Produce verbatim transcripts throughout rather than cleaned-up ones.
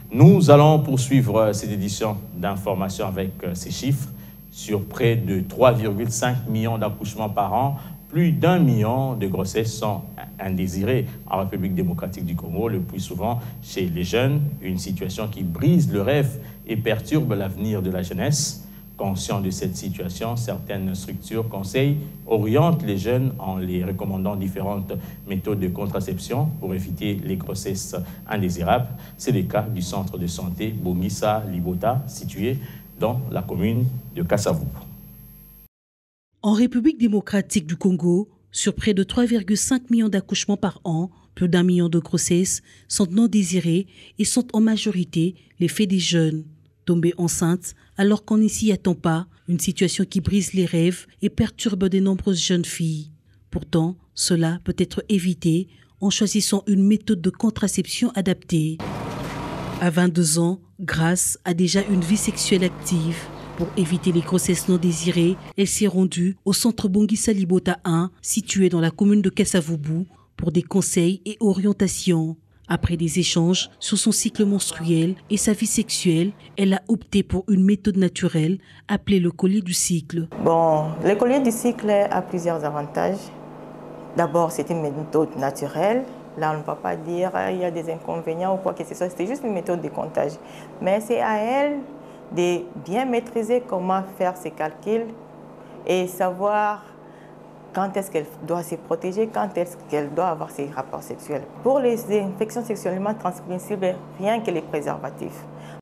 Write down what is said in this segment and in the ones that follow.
Nous allons poursuivre cette édition d'information avec ces chiffres. Sur près de trois virgule cinq millions d'accouchements par an, plus d'un million de grossesses sont indésirées en République démocratique du Congo, le plus souvent chez les jeunes, une situation qui brise le rêve et perturbe l'avenir de la jeunesse. Conscient de cette situation, certaines structures conseillent, orientent les jeunes en les recommandant différentes méthodes de contraception pour éviter les grossesses indésirables. C'est le cas du centre de santé Bongisa Libota, situé dans la commune de Kasavubu. En République démocratique du Congo, sur près de trois virgule cinq millions d'accouchements par an, plus d'un million de grossesses sont non désirées et sont en majorité les faits des jeunes. Tombées enceintes alors qu'on n'y s'y attend pas, une situation qui brise les rêves et perturbe de nombreuses jeunes filles. Pourtant, cela peut être évité en choisissant une méthode de contraception adaptée. À vingt-deux ans, Grâce a déjà une vie sexuelle active. Pour éviter les grossesses non désirées, elle s'est rendue au centre Bongisa Libota un, situé dans la commune de Kasavubu, pour des conseils et orientations. Après des échanges sur son cycle menstruel et sa vie sexuelle, elle a opté pour une méthode naturelle appelée le collier du cycle. Bon, le collier du cycle a plusieurs avantages. D'abord, c'est une méthode naturelle. Là, on ne va pas dire qu'il y a des inconvénients ou quoi que ce soit. C'est juste une méthode de comptage. Mais c'est à elle de bien maîtriser comment faire ses calculs et savoir quand est-ce qu'elle doit se protéger, quand est-ce qu'elle doit avoir ses rapports sexuels. Pour les infections sexuellement transmissibles, rien que les préservatifs.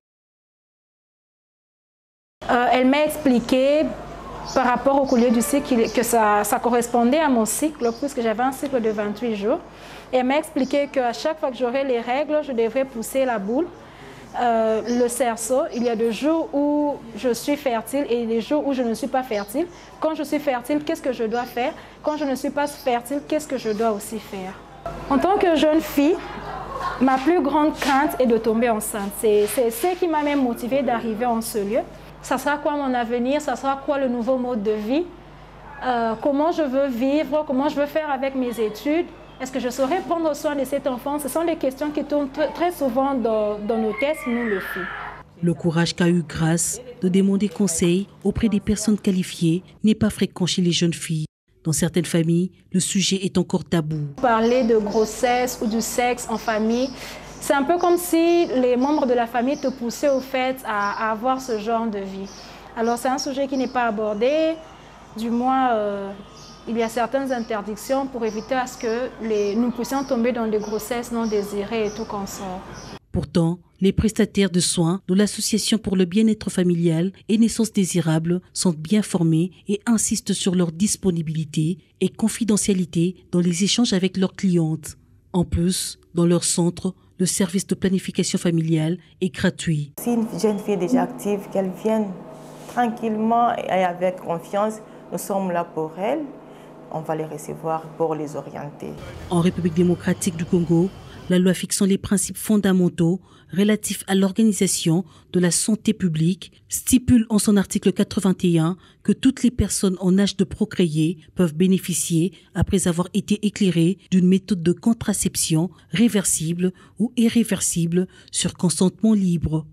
Euh, elle m'a expliqué par rapport au collier du cycle que ça, ça correspondait à mon cycle, puisque j'avais un cycle de vingt-huit jours. Et elle m'a expliqué qu'à chaque fois que j'aurais les règles, je devrais pousser la boule. Euh, le cerceau, il y a des jours où je suis fertile et des jours où je ne suis pas fertile. Quand je suis fertile, qu'est-ce que je dois faire? Quand je ne suis pas fertile, qu'est-ce que je dois aussi faire? En tant que jeune fille, ma plus grande crainte est de tomber enceinte. C'est ce qui m'a même motivée d'arriver en ce lieu. Ça sera quoi mon avenir? Ça sera quoi le nouveau mode de vie? euh, Comment je veux vivre? Comment je veux faire avec mes études? Est-ce que je saurais prendre soin de cet enfant? Ce sont des questions qui tournent très souvent dans, dans nos tests, nous le filles. Le courage qu'a eu Grâce de demander conseil auprès des personnes qualifiées n'est pas fréquent chez les jeunes filles. Dans certaines familles, le sujet est encore tabou. Parler de grossesse ou du sexe en famille, c'est un peu comme si les membres de la famille te poussaient au fait à, à avoir ce genre de vie. Alors c'est un sujet qui n'est pas abordé, du moins euh, il y a certaines interdictions pour éviter à ce que les, nous puissions tomber dans des grossesses non désirées et tout consort. Pourtant, les prestataires de soins de l'Association pour le bien-être familial et naissance désirable sont bien formés et insistent sur leur disponibilité et confidentialité dans les échanges avec leurs clientes. En plus, dans leur centre, le service de planification familiale est gratuit. Si une jeune fille est déjà active, qu'elle vienne tranquillement et avec confiance, nous sommes là pour elle. On va les recevoir pour les orienter. En République démocratique du Congo, la loi fixant les principes fondamentaux relatifs à l'organisation de la santé publique stipule en son article quatre-vingt-un que toutes les personnes en âge de procréer peuvent bénéficier, après avoir été éclairées, d'une méthode de contraception réversible ou irréversible sur consentement libre.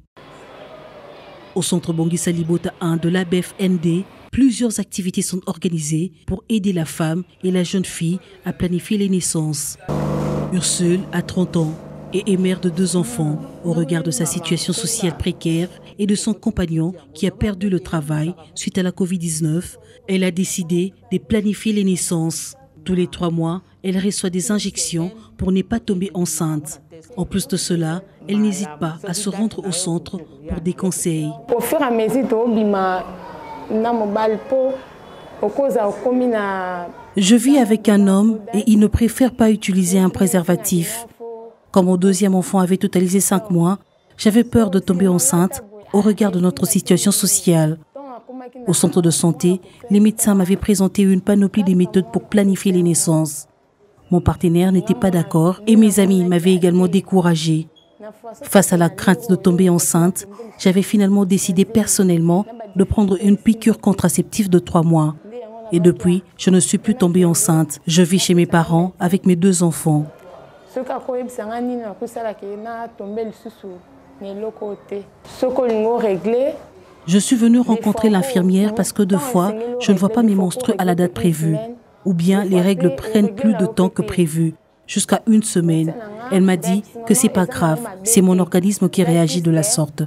Au centre Bongisa Libota un de l'A B F N D, plusieurs activités sont organisées pour aider la femme et la jeune fille à planifier les naissances. Ursule a trente ans et est mère de deux enfants. Au regard de sa situation sociale précaire et de son compagnon qui a perdu le travail suite à la covid dix-neuf, elle a décidé de planifier les naissances. Tous les trois mois, elle reçoit des injections pour ne pas tomber enceinte. En plus de cela, elle n'hésite pas à se rendre au centre pour des conseils. Au fur et à mesure, je vis avec un homme et il ne préfère pas utiliser un préservatif. Quand mon deuxième enfant avait totalisé cinq mois, j'avais peur de tomber enceinte au regard de notre situation sociale. Au centre de santé, les médecins m'avaient présenté une panoplie de méthodes pour planifier les naissances. Mon partenaire n'était pas d'accord et mes amis m'avaient également découragée. Face à la crainte de tomber enceinte, j'avais finalement décidé personnellement de prendre une piqûre contraceptive de trois mois. Et depuis, je ne suis plus tombée enceinte. Je vis chez mes parents avec mes deux enfants. Je suis venue rencontrer l'infirmière parce que deux fois, je ne vois pas mes menstrues à la date prévue. Ou bien les règles prennent plus de temps que prévu, jusqu'à une semaine. Elle m'a dit que c'est pas grave, c'est mon organisme qui réagit de la sorte.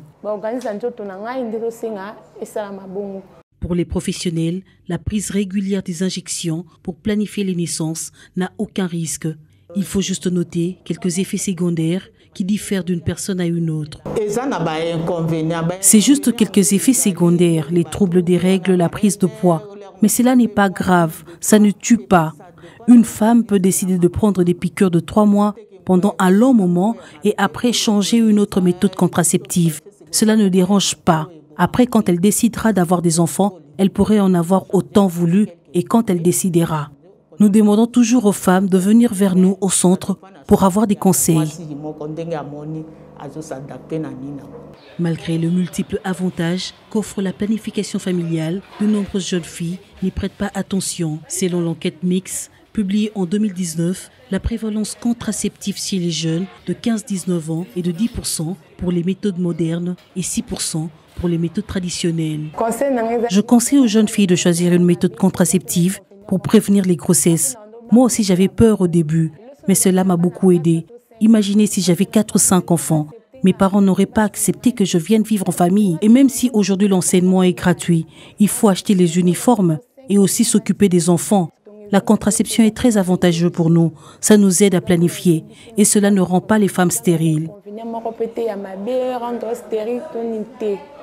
Pour les professionnels, la prise régulière des injections pour planifier les naissances n'a aucun risque. Il faut juste noter quelques effets secondaires qui diffèrent d'une personne à une autre. C'est juste quelques effets secondaires, les troubles des règles, la prise de poids. Mais cela n'est pas grave, ça ne tue pas. Une femme peut décider de prendre des piqûres de trois mois pendant un long moment et après changer une autre méthode contraceptive. Cela ne dérange pas. Après, quand elle décidera d'avoir des enfants, elle pourrait en avoir autant voulu et quand elle décidera. Nous demandons toujours aux femmes de venir vers nous au centre pour avoir des conseils. Malgré le multiple avantages qu'offre la planification familiale, de nombreuses jeunes filles n'y prêtent pas attention. Selon l'enquête Mix, publiée en deux mille dix-neuf, la prévalence contraceptive chez les jeunes de quinze à dix-neuf ans est de dix pour cent pour les méthodes modernes et six pour cent pour les méthodes traditionnelles. Je conseille aux jeunes filles de choisir une méthode contraceptive pour prévenir les grossesses. Moi aussi j'avais peur au début, mais cela m'a beaucoup aidé. Imaginez si j'avais quatre ou cinq enfants. Mes parents n'auraient pas accepté que je vienne vivre en famille. Et même si aujourd'hui l'enseignement est gratuit, il faut acheter les uniformes et aussi s'occuper des enfants. La contraception est très avantageuse pour nous. Ça nous aide à planifier et cela ne rend pas les femmes stériles.